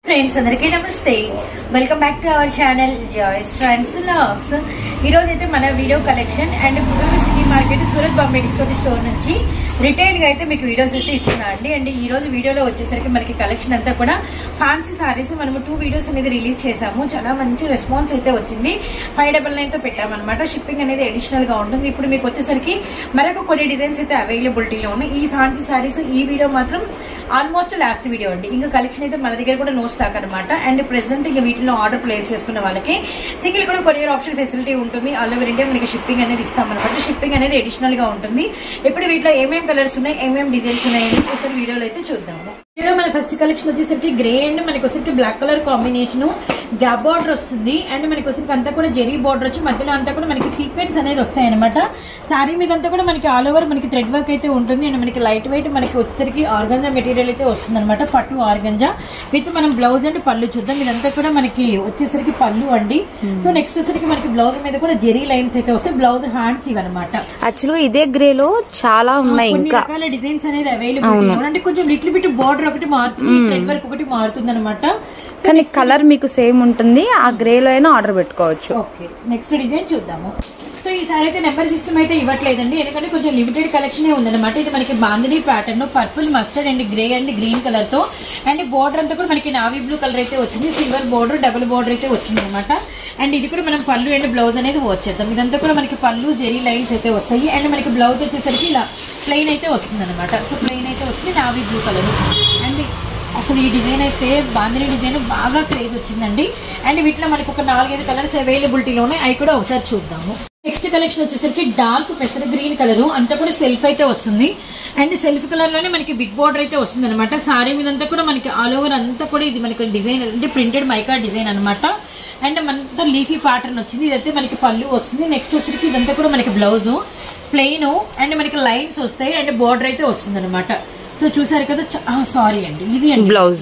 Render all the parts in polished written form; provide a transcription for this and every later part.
Friends అందరికీ నమస్తే, welcome back to our channel joys friends vlogs. ఈ రోజు అయితే మన video collection and Puttur city market Surat Bombay discount store నుంచి రిటైల్ గా అయితే మీకు వీడియోస్ అయితే ఇస్తున్నా అండి. అండ్ ఈ రోజు వీడియోలో వచ్చేసరికి మనకి కలెక్షన్ అంతా కూడా ఫ్యాన్సీ సారీస్ మనము 2 వీడియోస్ అనేది రిలీజ్ చేసాము. చాలా మంచి రెస్పాన్స్ అయితే వచ్చింది. 599 తో పెట్టామన్నమాట. షిప్పింగ్ అనేది అడిషనల్ గా ఉంటుంది. ఇప్పుడు మీకు వచ్చేసరికి మరొక కొన్ని డిజైన్స్ అయితే అవైలబిలిటీలో ఉన్నాయి. ఈ ఫ్యాన్సీ సారీస్ ఈ వీడియో మాత్రం ఆల్మోస్ట్ లాస్ట్ వీడియో అండి. ఇంకా కలెక్షన్ అయితే మన దగ్గర కూడా నో స్టాక్ అనమాట. అండ్ ప్రెసెంట్ ఇంకా వీటిలో ఆర్డర్ ప్లేస్ చేసుకున్న వాళ్ళకి సింగిల్ కూడా కొరియర్ ఆప్షన్ ఫెసిలిటీ ఉంటుంది. ఆల్ ఓవర్ ఇండియా మనకి షిప్పింగ్ అనేది ఇస్తామన్నమాట. షిప్పింగ్ అనేది అడిషనల్ గా ఉంటుంది. ఇప్పుడు వీటిలో ఏమేమి కలర్స్ ఉన్నాయి, ఏమేమి డిజైన్స్ ఉన్నాయని ఒకసారి వీడియోలో అయితే చూద్దాము. ఇలా మన ఫస్ట్ కలెక్షన్ వచ్చేసరికి గ్రే అండ్ మనకి వచ్చేసరికి black colour combination gap border వస్తుంది. అండ్ మనకి వచ్చేసరికి అంతా కూడా జెరీ బార్డర్ వచ్చి మధ్యలో అంతా కూడా మనకి సీక్వెన్స్ అనేది వస్తాయి అనమాట. సారీ మీద అంతా కూడా మనకి ఆల్ ఓవర్ మనకి థ్రెడ్ వర్క్ అయితే ఉంటుంది. అండ్ మనకి లైట్ వెయిట్ మనకి వచ్చేసరికి ఆర్గంజా మెటీరియల్ అయితే వస్తుంది అనమాట. పట్టు ఆర్గంజా విత్ మనం బ్లౌజ్ అండ్ పళ్ళు చూద్దాం. ఇదంతా కూడా మనకి వచ్చేసరికి పళ్ళు అండి. సో నెక్స్ట్ వచ్చేసరికి మనకి బ్లౌజ్ మీద కూడా జెరీ లైన్స్ అయితే వస్తాయి. బ్లౌజ్ హ్యాండ్స్ ఇవన్నమాట. యాక్చువల్గా ఇదే గ్రే లో చాలా ఉన్నాయి, ఇంకా రకాల డిజైన్స్ అనేది అవైలబుల్. అంటే కొంచెం లిటిల్ బిట్ బార్డర్ ఒకటి మారుతుంది, థ్రెడ్ వర్క్ ఒకటి మారుతుంది అనమాట. కానీ కలర్ మీకు సేమ్ ఉంటుంది. ఆ గ్రే లో అయినా ఆర్డర్ పెట్టుకోవచ్చు. ఓకే, నెక్స్ట్ డిజైన్ చూద్దాము. సో ఈసారి అయితే నెంబర్ సిస్టమ్ అయితే ఇవ్వట్లేదండి, ఎందుకంటే కొంచెం లిమిటెడ్ కలెక్షన్ ఉందన్నమాట. ఇది మనకి bandhani pattern purple mustard and grey and green colour తో అండ్ బోర్డర్ అంతా కూడా మనకి నావీ బ్లూ కలర్ అయితే వచ్చింది. సిల్వర్ బోర్డర్ డబుల్ బోర్డర్ అయితే వచ్చింది అనమాట. అండ్ ఇది కూడా మనం పళ్ళు అండ్ బ్లౌజ్ అనేది వచ్చేద్దాం. ఇదంతా కూడా మనకి పళ్ళు జెరీ లైన్స్ అయితే వస్తాయి. అండ్ మనకి బ్లౌజ్ వచ్చేసరికి ఇలా ప్లెయిన్ అయితే వస్తుంది అనమాట. సో ప్లెయిన్ అయితే వస్తుంది నావీ బ్లూ కలర్. అండ్ అసలు ఈ డిజైన్ అయితే బాందిని డిజైన్ బాగా క్రేజ్ వచ్చిందండి. అండ్ వీటిలో మనకి ఒక 4-5 కలర్స్ అవైలబిలిటీలో ఉన్నాయి. అవి కూడా ఒకసారి చూద్దాము. నెక్స్ట్ కలెక్షన్ వచ్చేసరికి డార్క్ పెసర గ్రీన్ కలర్ అంతా కూడా సెల్ఫ్ అయితే వస్తుంది. అండ్ సెల్ఫ్ కలర్ లోనే మనకి బిగ్ బోర్డర్ అయితే వస్తుంది అనమాట. సారీ మీద అంతా కూడా మనకి ఆల్ ఓవర్ అంతా కూడా ఇది మనకి డిజైన్ అంటే ప్రింటెడ్ మైకా డిజైన్ అనమాట. అండ్ మనతో లీఫీ ప్యాటర్న్ వచ్చింది. ఇదైతే మనకి పళ్ళు వస్తుంది. నెక్స్ట్ వచ్చేసరికి ఇదంతా కూడా మనకి బ్లౌజ్ ప్లెయిన్ అండ్ మనకి లైన్స్ వస్తాయి. అండ్ బోర్డర్ అయితే వస్తుంది అనమాట. సో చూసారు కదా, సారీ అండి ఇది బ్లౌజ్,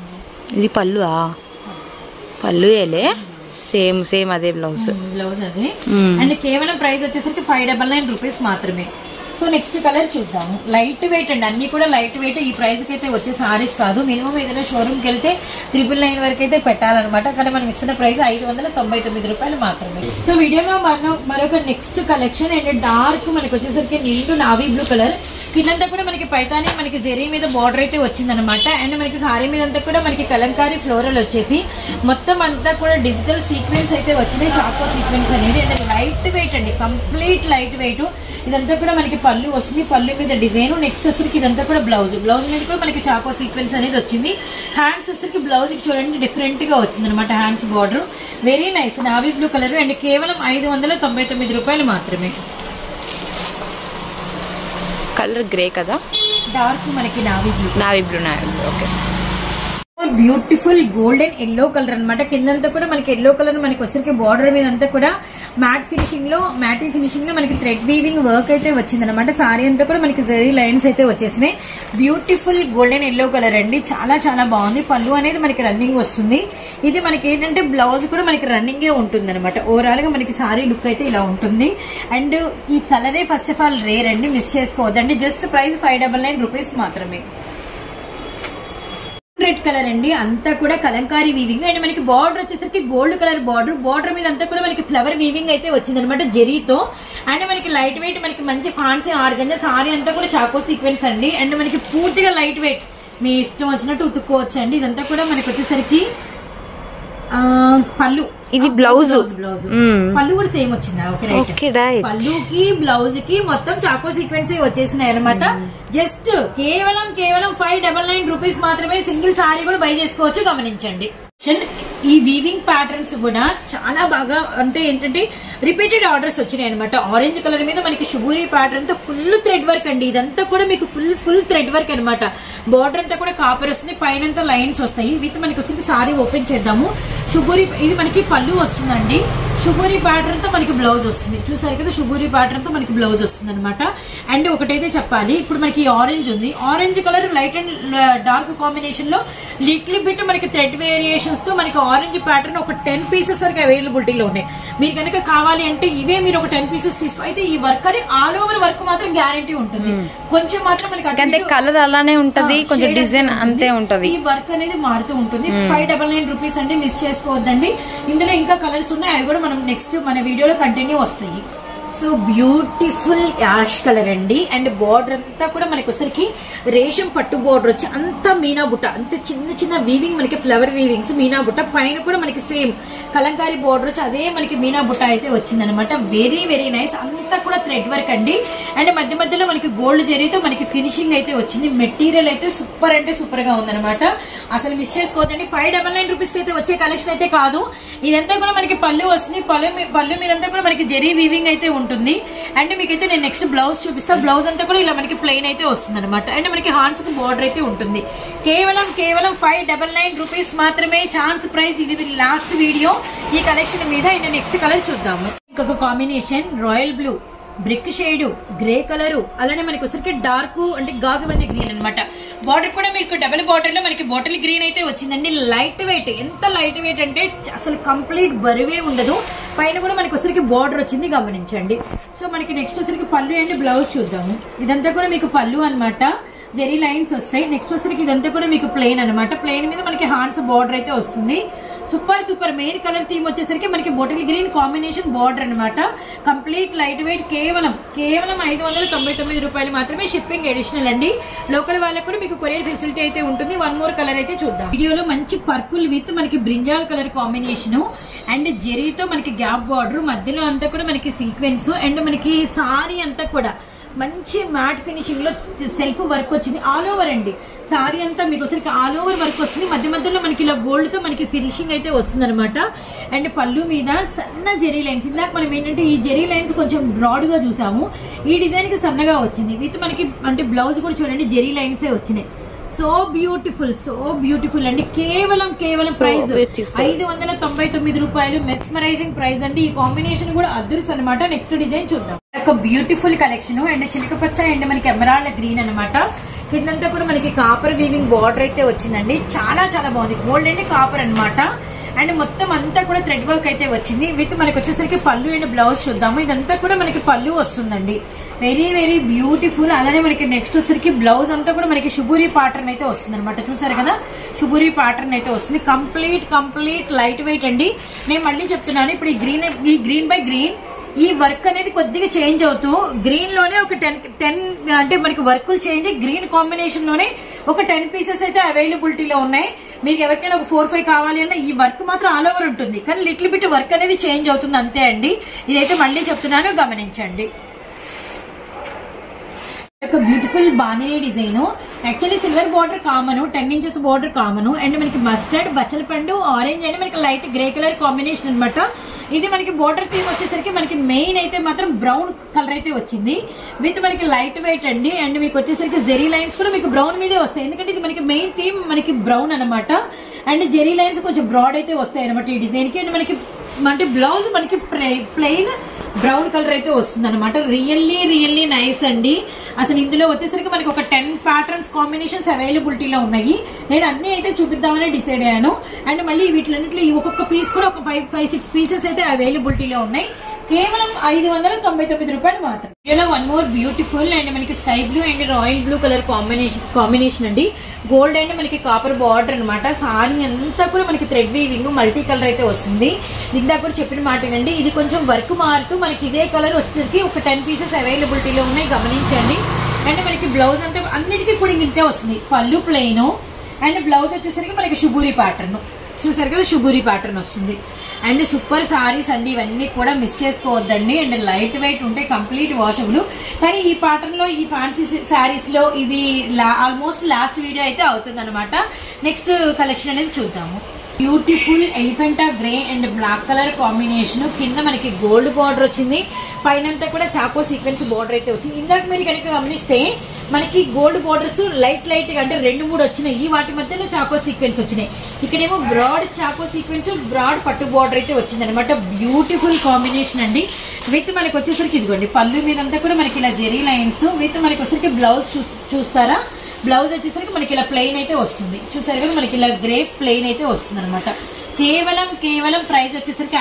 ఇది పళ్ళు. పళ్ళు ఏలే సేమ్ అదే బ్లౌజ్ అదే. అండ్ కేవలం ప్రైస్ వచ్చేసరికి 599 రూపీస్ మాత్రమే. సో నెక్స్ట్ కలర్ చూద్దాము. లైట్ వెయిట్ అండి, అన్ని కూడా లైట్ వెయిట్. ఈ ప్రైస్ కి అయితే వచ్చే సారీస్ కాదు. మినిమం ఏదైనా షోరూమ్ కి వెళ్తే 999 వరకు అయితే పెట్టాలన్నమాట. కానీ మనం ఇస్తున్న ప్రైస్ 599 రూపాయలు మాత్రమే. సో వీడియోలో మరొక నెక్స్ట్ కలెక్షన్ అండ్ డార్క్ మనకి వచ్చేసరికి నిండు నావీ బ్లూ కలర్. కిందంతా కూడా మనకి పైతాని మనకి జెరీ మీద బార్డర్ అయితే వచ్చింది అనమాట. అండ్ మనకి సారీ మీద అంతా కూడా మనకి కలంకారీ ఫ్లోరల్ వచ్చేసి మొత్తం అంతా కూడా డిజిటల్ సీక్వెన్స్ అయితే వచ్చినాయి. చాకో సీక్వెన్స్ అనేది. అండ్ లైట్ వెయిట్ అండి, కంప్లీట్ లైట్ వెయిట్. ఇదంతా కూడా మనకి పళ్ళు వస్తుంది. పళ్ళు మీద డిజైన్. నెక్స్ట్ వచ్చరికి ఇదంతా కూడా బ్లౌజ్ మీద కూడా మనకి చాకో సీక్వెన్స్ అనేది వచ్చింది. హ్యాండ్స్ వచ్చరికి బ్లౌజ్ కి చూడండి డిఫరెంట్ గా వచ్చింది అనమాట. Hands border very nice navy blue colour. And కేవలం 599 రూపాయలు మాత్రమే. కలర్ గ్రే కదా, డార్క్ మనకి navy blue. Okay. Beautiful golden yellow colour అనమాట. కిందంతా కూడా మనకి ఎల్లో కలర్ మనకి వచ్చరికి బార్డర్ మీద అంతా కూడా మ్యాటీ ఫినిషింగ్ లో మనకి థ్రెడ్ వీవింగ్ వర్క్ అయితే వచ్చింది అనమాట. సారీ అంతా కూడా మనకి జరీ లైన్స్ అయితే వచ్చేసినాయి. బ్యూటిఫుల్ గోల్డెన్ ఎల్లో కలర్ అండి, చాలా చాలా బాగుంది. పళ్ళు అనేది మనకి రన్నింగ్ వస్తుంది. ఇది మనకి ఏంటంటే బ్లౌజ్ కూడా మనకి రన్నింగే ఉంటుంది అనమాట. ఓవరాల్ గా మనకి సారీ లుక్ అయితే ఇలా ఉంటుంది. అండ్ ఈ కలరే ఫస్ట్ ఆఫ్ ఆల్ రేర్ అండి, మిస్ చేసుకోవద్దండి. జస్ట్ ప్రైస్ 599 రూపీస్ మాత్రమే. రెడ్ కలర్ అండి, అంతా కూడా కలంకారీ వీవింగ్. అండ్ మనకి బార్డర్ వచ్చేసరికి గోల్డ్ కలర్ బార్డర్ మీద అంతా కూడా మనకి ఫ్లవర్ వీవింగ్ అయితే వచ్చింది అనమాట జెరీతో. అండ్ మనకి లైట్ వెయిట్ మనకి మంచి ఫ్యాన్సీ ఆర్గంజా. సారీ అంతా కూడా చాకో సీక్వెన్స్ అండి. అండ్ మనకి పూర్తిగా లైట్ వెయిట్, మీ ఇష్టం వచ్చినట్టు ఉతుక్కోవచ్చు అండి. ఇదంతా కూడా మనకి వచ్చేసరికి పళ్ళు, ఇది బ్లౌజ్. పళ్ళు కూడా సేమ్ వచ్చిందా? ఓకే, పళ్ళుకి బ్లౌజ్ కి మొత్తం చాకో సీక్వెన్స్ వచ్చేసినాయి అనమాట. జస్ట్ కేవలం 599 రూపీస్ మాత్రమే. సింగిల్ సారీ కూడా బై చేసుకోవచ్చు, గమనించండి. ఈ వీవింగ్ ప్యాటర్న్స్ కూడా చాలా బాగా అంటే ఏంటంటే రిపీటెడ్ ఆర్డర్స్ వచ్చినాయి అనమాట. ఆరెంజ్ కలర్ మీద మనకి షుగూరీ ప్యాటర్న్ తో ఫుల్ థ్రెడ్ వర్క్ అండి. ఇదంతా కూడా మీకు ఫుల్ థ్రెడ్ వర్క్ అనమాట. బార్డర్ అంతా కూడా కాపర్ వస్తుంది, పైన లైన్స్ వస్తాయి. విత్ మనకి వస్తుంది. సారీ ఓపెన్ చేద్దాము. షుగూరీ ఇది మనకి పళ్ళు వస్తుందండి. షుగూరి ప్యాటర్న్ తో మనకి బ్లౌజ్ వస్తుంది. చూసారు కదా, షుగూరి ప్యాటర్న్ తో మనకి బ్లౌజ్ వస్తుంది అనమాట. అండ్ ఒకటైతే చెప్పాలి, ఇప్పుడు మనకి ఆరెంజ్ ఉంది, orange colour light and dark combination లో లిటిల్ బిట్ మనకి థ్రెడ్ వేరియేషన్స్ తో మనకి ఆరెంజ్ ప్యాటర్న్ ఒక 10 పీసెస్ వరకు అవైలబిలిటీలో ఉన్నాయి. మీరు కనుక కావాలి అంటే ఇవే మీరు ఒక 10 పీసెస్ తీసుకో. అయితే ఈ వర్క్ అని ఆల్ ఓవర్ వర్క్ మాత్రం గ్యారంటీ ఉంటుంది, కొంచెం మాత్రం మనకి కలర్ అలానే ఉంటది, కొంచెం డిజైన్ అంతే ఉంటది. ఈ వర్క్ అనేది మారుతూ ఉంటుంది. 599 రూపీస్ అండి, మిస్ చేసుకోవద్దండి. ఇందులో ఇంకా కలర్స్ ఉన్నాయి, అవి కూడా మనం నెక్స్ట్ మన వీడియోలో కంటిన్యూ వస్తాయి. సో బ్యూటిఫుల్ యాష్ కలర్ అండి. అండ్ బార్డర్ అంతా కూడా మనకి వచ్చరికి రేషం పట్టు బార్డర్ వచ్చి అంతా మీనా బుట్ట, అంత చిన్న చిన్న వీవింగ్ మనకి ఫ్లవర్ వీవింగ్స్ మీనా బుట్ట, పైన కూడా మనకి సేమ్ కలంకారీ బార్డర్ వచ్చి అదే మనకి మీనా బుట్ట అయితే వచ్చింది అనమాట. వెరీ వెరీ నైస్, అంతా కూడా థ్రెడ్ వర్క్ అండి. అండ్ మధ్య మధ్యలో మనకి గోల్డ్ జరీతో మనకి ఫినిషింగ్ అయితే వచ్చింది. మెటీరియల్ అయితే సూపర్ అంటే సూపర్ గా ఉందనమాట, అసలు మిస్ చేసుకోవద్దండి. 599 రూపీస్ అయితే వచ్చే కలెక్షన్ అయితే కాదు. ఇదంతా కూడా మనకి పళ్ళు వస్తుంది, పళ్ళు మీదంతా కూడా మనకి జరీ వీవింగ్ అయితే ఉంటుంది. అండ్ మీకైతే నేను నెక్స్ట్ బ్లౌజ్ చూపిస్తా. బ్లౌజ్ అంతా కూడా ఇలా మనకి ప్లెయిన్ అయితే వస్తుంది అనమాట. అండ్ మనకి హాండ్స్ కి బార్డర్ అయితే ఉంటుంది. కేవలం 599 రూపీస్ మాత్రమే, ఛాన్స్ ప్రైస్. ఇది లాస్ట్ వీడియో ఈ కలెక్షన్ మీద. అండ్ నెక్స్ట్ కలర్ చూద్దాము. ఇంకొక combination royal blue, brick shade, grey colour, అలానే మనకి వచ్చరికి డార్క్ అంటే గాజుబంది గ్రీన్ అనమాట. బార్డర్ కూడా మీకు డబుల్ బార్డర్ లో మనకి బాటిల్ గ్రీన్ అయితే వచ్చిందండి. లైట్ వెయిట్, ఎంత లైట్ వెయిట్ అంటే అసలు కంప్లీట్ బరువే ఉండదు. పైన కూడా మనకి వచ్చరికి బార్డర్ వచ్చింది, గమనించండి. సో మనకి నెక్స్ట్ వచ్చరికి పళ్ళు అండ్ బ్లౌజ్ చూద్దాము. ఇదంతా కూడా మీకు పళ్ళు అనమాట, జెరీ లైన్స్ వస్తాయి. నెక్స్ట్ వచ్చరికి ఇదంతా కూడా మీకు ప్లెయిన్ అనమాట. ప్లెయిన్ మీద మనకి హాండ్స్ బార్డర్ అయితే వస్తుంది. Super super. Main colour theme వచ్చేసరికి మనకి బాటిల్ గ్రీన్ కాంబినేషన్ బార్డర్ అనమాట. Complete light weight. కేవలం 599 రూపాయలు మాత్రమే. షిప్పింగ్ అడిషనల్ అండి. లోకల్ వాళ్ళకు కూడా మీకు కొరియర్ ఫెసిలిటీ అయితే ఉంటుంది. వన్ మోర్ కలర్ అయితే చూద్దాం. వీడియోలో మంచి పర్పుల్ విత్ మనకి బ్రింజాల్ కలర్ కాంబినేషన్ అండ్ జెరీతో మనకి గ్యాప్ బార్డర్, మధ్యలో అంతా కూడా మనకి సీక్వెన్స్. అండ్ మనకి సారీ అంతా కూడా మంచి మ్యాట్ ఫినిషింగ్ లో సెల్ఫ్ వర్క్ వచ్చింది. ఆల్ ఓవర్ అండి, సారీ అంతా మీకు వచ్చరికి ఆల్ ఓవర్ వర్క్ వస్తుంది. మధ్య మధ్యలో మనకి ఇలా గోల్డ్ తో మనకి ఫినిషింగ్ అయితే వస్తుంది అనమాట. అండ్ పళ్ళు మీద సన్న జెరీ లైన్స్. ఇందాక మనం ఏంటంటే ఈ జెరీ లైన్స్ కొంచెం బ్రాడ్ గా చూసాము, ఈ డిజైన్ కి సన్నగా వచ్చింది. విత్ మనకి అంటే బ్లౌజ్ కూడా చూడండి జెరీ లైన్స్ వచ్చినాయి. సో బ్యూటిఫుల్ అండి. కేవలం ప్రైస్ 599 రూపాయలు. మెస్మరైజింగ్ ప్రైస్ అండి. ఈ కాంబినేషన్ కూడా అదృశ్యం అనమాట. నెక్స్ట్ డిజైన్ చూద్దాం. ఒక బ్యూటిఫుల్ కలెక్షన్ అండ్ చిలక పచ్చ అండ్ మనకి ఎమరాల్డ్ గ్రీన్ అనమాట. కిందంతా కూడా మనకి కాపర్ వీవింగ్ బార్డర్ అయితే వచ్చిందండి. చాలా చాలా బాగుంది. గోల్డ్ అండ్ కాపర్ అనమాట. అండ్ మొత్తం అంతా కూడా థ్రెడ్ వర్క్ అయితే వచ్చింది. విత్ మనకి వచ్చేసరికి పళ్ళు అండ్ బ్లౌజ్ చూద్దాము. ఇదంతా కూడా మనకి పళ్ళు వస్తుందండి. Very very beautiful. అలానే మనకి నెక్స్ట్ వచ్చేసరికి బ్లౌజ్ అంతా కూడా మనకి షుబూరి ప్యాటర్న్ అయితే వస్తుంది అనమాట. చూసారు కదా, షుబూరి ప్యాటర్న్ అయితే వస్తుంది. కంప్లీట్ లైట్ వెయిట్ అండి. నేను మళ్ళీ చెప్తున్నాను, ఇప్పుడు ఈ గ్రీన్ బై గ్రీన్ ఈ వర్క్ అనేది కొద్దిగా చేంజ్ అవుతూ గ్రీన్ లోనే ఒక 10 అంటే మనకి వర్కులు చేంజ్ గ్రీన్ కాంబినేషన్ లోనే ఒక 10 పీసెస్ అయితే అవైలబిలిటీలో ఉన్నాయి. మీకు ఎవరికైనా ఒక 4-5 కావాలి అన్న ఈ వర్క్ మాత్రం ఆల్ ఓవర్ ఉంటుంది, కానీ లిటిల్ బిట్ వర్క్ అనేది చేంజ్ అవుతుంది అంతే అండి. ఇదైతే మళ్ళీ చెప్తున్నాను, గమనించండి. ఒక beautiful bandhani design. Actually silver border common, 10 inches border common. And మనకి మస్టర్డ్, బచ్చల పండు, ఆరెంజ్ అండ్ మనకి లైట్ గ్రే కలర్ కాంబినేషన్ అనమాట. ఇది మనకి బార్డర్ థీమ్ వచ్చేసరికి మనకి మెయిన్ అయితే మాత్రం బ్రౌన్ కలర్ అయితే వచ్చింది. విత్ మనకి లైట్ వెయిట్ అండి. అండ్ మీకు వచ్చేసరికి జెరీ లైన్స్ కూడా మీకు బ్రౌన్ మీదే వస్తాయి, ఎందుకంటే ఇది మనకి మెయిన్ థీమ్ మనకి బ్రౌన్ అనమాట. అండ్ జెరీ లైన్స్ కొంచెం బ్రాడ్ అయితే వస్తాయి అనమాట ఈ డిజైన్ కి. అండ్ మనకి అంటే బ్లౌజ్ మనకి ప్లెయిన్ బ్రౌన్ కలర్ అయితే వస్తుంది అనమాట. రియల్లీ నైస్ అండి. అసలు ఇందులో వచ్చేసరికి మనకి ఒక 10 ప్యాటర్న్స్ కాంబినేషన్స్ అవైలబిలిటీలో ఉన్నాయి. నేను అన్ని అయితే చూపిద్దామని డిసైడ్ అయ్యాను. అండ్ మళ్ళీ వీటిలన్నింటిలో ఒక్కొక్క పీస్ కూడా ఒక 5-6 పీసెస్ అయితే అవైలబిలిటీలో ఉన్నాయి. కేవలం 599 రూపాయలు మాత్రం. ఇలా వన్ మోర్ బ్యూటిఫుల్ అండ్ మనకి sky blue and royal blue colour combination అండి. గోల్డ్ అండ్ మనకి కాపర్ బార్డర్ అనమాట. సారీ అంతా కూడా మనకి థ్రెడ్ వీవింగ్ మల్టీ కలర్ అయితే వస్తుంది. ఇందాక కూడా చెప్పిన మాటేనండి, ఇది కొంచెం వర్క్ మారుతూ మనకి ఇదే కలర్ వచ్చేసరికి ఒక 10 పీసెస్ అవైలబిలిటీలో ఉన్నాయి, గమనించండి. అండ్ మనకి బ్లౌజ్ అంతా అన్నిటికీ కూడా ఇంతే వస్తుంది. పళ్ళు ప్లెయిన్ అండ్ బ్లౌజ్ వచ్చేసరికి మనకి షుబూరి ప్యాటర్న్. చూసారు కదా, షుబూరి ప్యాటర్న్ వస్తుంది. అండ్ సూపర్ సారీస్ అండి, ఇవన్నీ కూడా మిస్ చేసుకోవద్దండి. అండ్ లైట్ వెయిట్ ఉంటే కంప్లీట్ వాషబుల్. కానీ ఈ ప్యాటర్న్ లో ఈ ఫ్యాన్సీ సారీస్ లో ఇది ఆల్మోస్ట్ లాస్ట్ వీడియో అయితే అవుతుంది అనమాట. నెక్స్ట్ కలెక్షన్ అనేది చూద్దాము. Beautiful Elephanta grey and black colour combination. కింద మనకి గోల్డ్ బార్డర్ వచ్చింది, పైనంతా కూడా చాకో సీక్వెన్స్ బార్డర్ అయితే వచ్చింది. ఇందాక మీరు కనుక గమనిస్తే మనకి గోల్డ్ బార్డర్స్ లైట్ గా అంటే 2-3 వచ్చినాయి, ఈ వాటి మధ్యలో చాకో సీక్వెన్స్ వచ్చినాయి. ఇక్కడేమో బ్రాడ్ చాకో సీక్వెన్స్, బ్రాడ్ పట్టు బార్డర్ అయితే వచ్చింది అనమాట. బ్యూటిఫుల్ కాంబినేషన్ అండి. విత్ మనకి వచ్చేసరికి ఇదిగోండి పళ్ళు మీదంతా కూడా మనకి ఇలా జెరీ లైన్స్. విత్ మనకి వచ్చేసరికి బ్లౌజ్ చూస్తారా, బ్లౌజ్ వచ్చేసరికి మనకి ఇలా ప్లెయిన్ అయితే వస్తుంది. చూసారు కదా, మనకి ఇలా గ్రే ప్లెయిన్ అయితే వస్తుంది అనమాట. కేవలం ప్రైస్ వచ్చేసరికి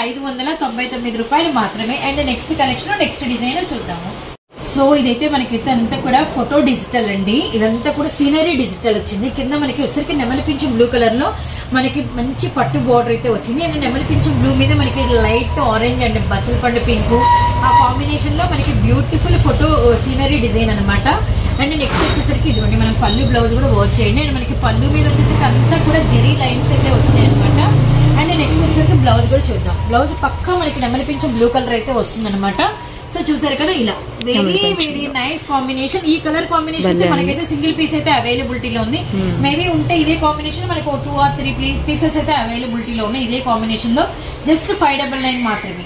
599 రూపాయలు మాత్రమే. And next collection, next design చూద్దాము. సో ఇదైతే మనకి అంతా కూడా ఫోటో డిజిటల్ అండి. ఇదంతా కూడా సీనరీ డిజిటల్ వచ్చింది. కింద మనకి వచ్చేసరికి నెమలి పింఛం బ్లూ కలర్ లో మనకి మంచి పట్టు బార్డర్ అయితే వచ్చింది. అండ్ నెమలి పింఛం బ్లూ మీద మనకి లైట్ ఆరెంజ్ అండ్ బచ్చల పండు పింక్ ఆ కాంబినేషన్ లో మనకి బ్యూటిఫుల్ ఫోటో సీనరీ డిజైన్ అనమాట. అండ్ నెక్స్ట్ వచ్చేసరికి ఇదిగోండి మనం పళ్ళు బ్లౌజ్ కూడా వర్క్ చేయండి. అండ్ మనకి పళ్ళు మీద వచ్చేసరికి అంతా కూడా జెరీ లైన్స్ అయితే వచ్చినాయి అనమాట. అండ్ నెక్స్ట్ వచ్చేసరికి బ్లౌజ్ కూడా చూద్దాం. బ్లౌజ్ పక్కా మనకి నెమలి పింఛం బ్లూ కలర్ అయితే వస్తుంది అనమాట. సో చూసారు కదా, ఇలా వెరీ నైస్ కాంబినేషన్. ఈ కలర్ కాంబినేషన్ అయితే మనకైతే సింగిల్ పీస్ అయితే అవైలబిలిటీలో ఉంది. మేబీ ఉంటే ఇదే కాంబినేషన్ మనకు 2 or 3 పీసెస్ అయితే అవైలబిలిటీలో ఉన్నాయి ఇదే కాంబినేషన్ లో. జస్ట్ 599 మాత్రమే.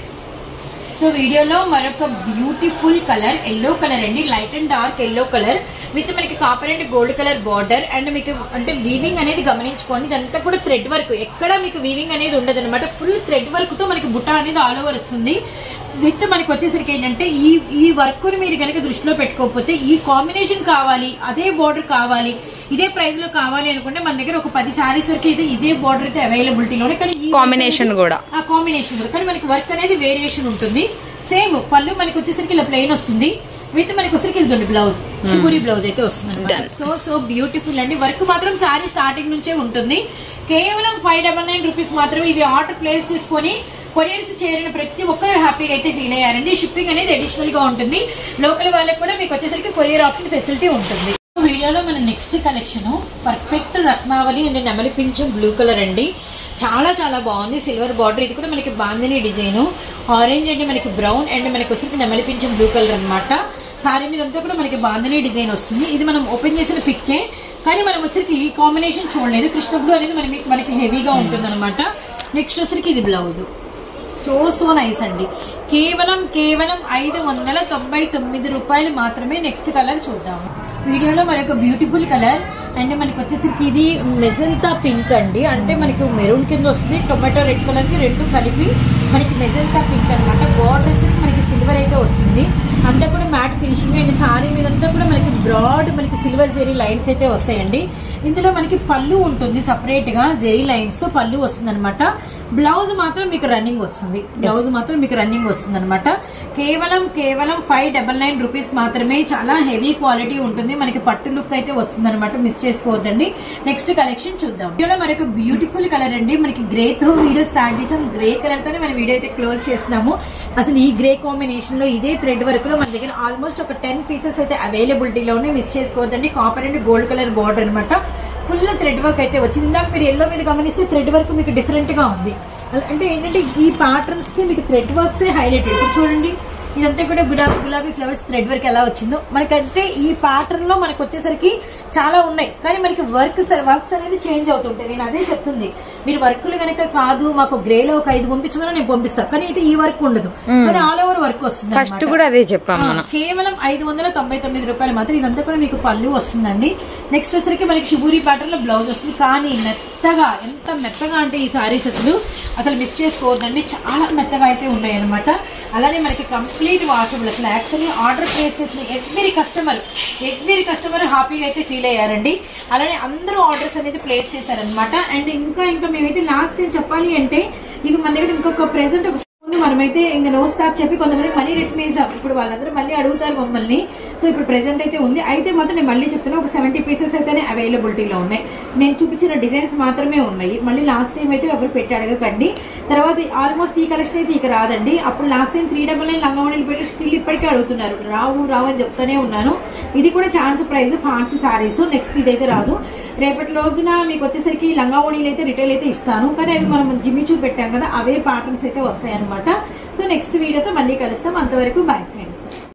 సో వీడియోలో మరొక బ్యూటిఫుల్ కలర్ ఎల్లో కలర్ అండి, light and dark yellow colour with మనకి copper and gold colour border. And మీకు అంటే వీవింగ్ అనేది గమనించుకోండి, ఇదంతా కూడా థ్రెడ్ వర్క్, ఎక్కడ మీకు వీవింగ్ అనేది ఉండదు అనమాట. ఫుల్ థ్రెడ్ వర్క్ తో మనకి బుట్ట అనేది ఆల్ ఓవర్ వస్తుంది. విత్ మనకి వచ్చేసరికి ఏంటంటే ఈ వర్క్ ని మీరు కనుక దృష్టిలో పెట్టుకోకపోతే ఈ కాంబినేషన్ కావాలి, అదే బార్డర్ కావాలి, ఇదే ప్రైస్ లో కావాలి అనుకుంటే మన దగ్గర ఒక 10 సారీస్ వరకు అయితే ఇదే బార్డర్ అయితే అవైలబిలిటీలోనే. కానీ ఈ కాంబినేషన్ కూడా కానీ మనకి వర్క్ అనేది వేరియేషన్ ఉంటుంది. సేమ్ పళ్ళు మనకి వచ్చేసరికి ఇలా ప్లెయిన్ వస్తుంది. విత్ మనకి వచ్చేసరికి ఇదిగోండి బ్లౌజ్, షిబూరి బ్లౌజ్ అయితే వస్తుంది. సో బ్యూటిఫుల్ అండి. వర్క్ మాత్రం సారీ స్టార్టింగ్ నుంచే ఉంటుంది. కేవలం 599 రూపీస్ మాత్రమే. ఇవి ఆర్డర్ ప్లేస్ చేసుకుని కొరియర్స్ చేరిన ప్రతి ఒక్కరు హ్యాపీగా అయితే ఫీల్ అయ్యారండి. షిప్పింగ్ అనేది అడిషనల్ గా ఉంటుంది. లోకల్ వాళ్ళకి కూడా మీకు వచ్చేసరికి కొరియర్ ఆప్షన్ ఫెసిలిటీ ఉంటుంది. వీడియోలో మన next collection perfect Ratnavali and నెమలి పింఛం బ్లూ కలర్ అండి. చాలా బాగుంది. సిల్వర్ బార్డర్, ఇది కూడా మనకి బాందిని డిజైన్, ఆరెంజ్ అండ్ మనకి బ్రౌన్ అండ్ మనకి వచ్చేసరికి నెమలి పింఛం బ్లూ కలర్ అనమాట. సారీ మీద అంతా కూడా మనకి బాందిని డిజైన్ వస్తుంది. ఇది మనం ఓపెన్ చేసిన పిక్కే, కానీ మనం వచ్చరికి ఈ కాంబినేషన్ చూడలేదు. కృష్ణ బ్లూ అనేది మనకి హెవీగా ఉంటుంది అనమాట. నెక్స్ట్ వచ్చరికి ఇది బ్లౌజ్. సో నైస్ అండి. కేవలం 599 రూపాయలు మాత్రమే. నెక్స్ట్ కలర్ చూద్దాము. వీడియోలో మరొక బ్యూటిఫుల్ కలర్ అండ్ మనకి వచ్చేసరికి ఇది మెజంతా పింక్ అండి. అంటే మనకి మెరూన్ కింద వస్తుంది, టొమాటో రెడ్ కలర్ కి రెండు కలిపి మనకి మెజంతా పింక్ అనమాట. బార్డర్ మనకి సిల్వర్ అయితే వస్తుంది. అంతా కూడా మ్యాట్ ఫినిషింగ్ అండ్ సారీ మీదంతా కూడా మనకి బ్రాడ్ మనకి సిల్వర్ జెరీ లైన్స్ అయితే వస్తాయండి. ఇందులో మనకి పళ్ళు ఉంటుంది, సపరేట్ గా జెరీ లైన్స్ తో పళ్ళు వస్తుంది అనమాట. బ్లౌజ్ మాత్రం మీకు రన్నింగ్ వస్తుంది. అనమాట. కేవలం 599 రూపీస్ మాత్రమే. చాలా హెవీ క్వాలిటీ ఉంటుంది. మనకి పట్టు లుక్ అయితే వస్తుంది అనమాట. మిస్ చేసుకోవద్దండి. నెక్స్ట్ కలెక్షన్ చూద్దాం. వీడియోలో మనకి బ్యూటిఫుల్ కలర్ అండి. మనకి గ్రే తో వీడియో స్టార్ట్ చేసాం. గ్రే కలర్ తోనే మన వీడియో అయితే క్లోజ్ చేస్తున్నాము. అసలు ఈ గ్రే కాంబినేషన్ లో ఇదే థ్రెడ్ వర్క్ లో మన దగ్గర ఆల్మోస్ట్ ఒక 10 పీసెస్ అయితే అవైలబిలిటీలో ఉన్నాయి. మిస్ చేసుకోవద్దండి. Copper and gold colour border అనమాట. ఫుల్ థ్రెడ్ వర్క్ అయితే వచ్చింది. ఇందాక మీరు ఎల్లో మీద గమనిస్తే థ్రెడ్ వర్క్ మీకు డిఫరెంట్ గా ఉంది. అంటే ఏంటంటే ఈ ప్యాటర్న్స్ కి మీకు థ్రెడ్ వర్క్స్ హైలైట్. ఇప్పుడు చూడండి, ఇదంతా కూడా గులాబీ ఫ్లవర్స్ థ్రెడ్ వర్క్ ఎలా వచ్చిందో మనకంటే ఈ ప్యాటర్న్ లో మనకు వచ్చేసరికి చాలా ఉన్నాయి. కానీ మనకి వర్క్స్ అనేది చేంజ్ అవుతుంటాయి. నేను అదే చెప్తుంది, మీరు వర్క్లు కనుక కాదు మాకు గ్రే లో ఒక 5 పంపించమని నేను పంపిస్తాను. కానీ అయితే ఈ వర్క్ ఉండదు, కానీ ఆల్ ఓవర్ వర్క్ వస్తుంది. ఫస్ట్ కూడా అదే చెప్పాము. కేవలం 599 రూపాయలు మాత్రం. ఇదంతా కూడా మీకు పళ్ళు వస్తుందండి. నెక్స్ట్ వచ్చేసరికి మనకి షిబూరి ప్యాటర్న్ లో బ్లౌజ్ వస్తుంది. కానీ మెత్తగా, ఎంత మెత్తగా అంటే ఈ సారీస్ అసలు మిస్ చేసుకోవద్దండి. చాలా మెత్తగా అయితే ఉన్నాయి అనమాట. అలానే మనకి కంప్లీట్ వాషబుల్. అసలు యాక్చువల్లీ ఆర్డర్ ప్లేస్ చేసిన ఎవ్రీ కస్టమర్ హ్యాపీగా అయితే ఫీల్ అయ్యారండి. అలానే అందరూ ఆర్డర్స్ అనేది ప్లేస్ చేశారనమాట. అండ్ ఇంకా మేమైతే లాస్ట్ టైం చెప్పాలి అంటే ఇక మన దగ్గర ఇంకొక ప్రెసెంట్ ఒక మనమైతే ఇంకా నో స్టాక్ చెప్పి కొంతమంది మనీ రిటర్న్ చేసాం. ఇప్పుడు వాళ్ళందరూ మళ్ళీ అడుగుతారు మమ్మల్ని. సో ఇప్పుడు ప్రెసెంట్ అయితే ఉంది. అయితే మాత్రం నేను మళ్ళీ చెప్తున్నా, ఒక 70 పీసెస్ అయితేనే అవైలబిలిటీలో ఉన్నాయి. నేను చూపించిన డిజైన్స్ మాత్రమే ఉన్నాయి. మళ్ళీ లాస్ట్ టైం అయితే ఎవరు పెట్టి అడగకండి. తర్వాత ఆల్మోస్ట్ ఈ కలెక్షన్ అయితే ఇక రాదండి. అప్పుడు లాస్ట్ టైం 399 లంగావణిలు పెట్టి స్టిల్ ఇప్పటికే అడుగుతున్నారు. రావు అని చెప్తానే ఉన్నాను. ఇది కూడా chance price fancy saris. Next ఇదైతే రాదు. రేపటి రోజున మీకు వచ్చేసరికి లంగావణిలు అయితే రిటైల్ అయితే ఇస్తాను. కానీ అవి మనం జిమ్మిచూ పెట్టాం కదా, అవే ప్యాటర్న్స్ అయితే వస్తాయి అనమాట. సో నెక్స్ట్ వీడియోతో మళ్ళీ కలుస్తాం. అంతవరకు బై ఫ్రెండ్స్.